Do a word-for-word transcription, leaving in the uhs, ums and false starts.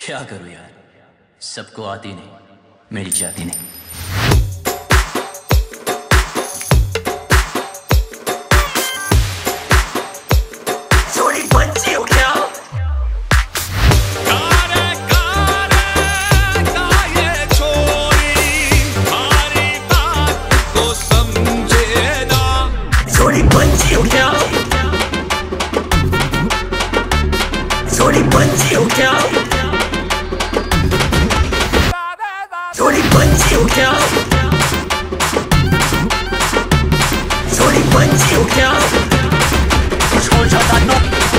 क्या करूं यार, सबको आती नहीं, मेरी जाती नहीं। छोटी बच्ची हो क्या? छोटी बच्ची हो क्या? छोटी बच्ची हो क्या? छोटी बच्ची हो क्या? छोटी बच्ची हो क्या? छोड़ जाता